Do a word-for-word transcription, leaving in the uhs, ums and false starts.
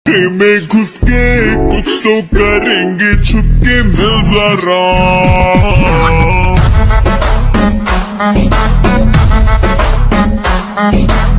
में घुस के कुछ तो करेंगे, छुपके मिल जरा।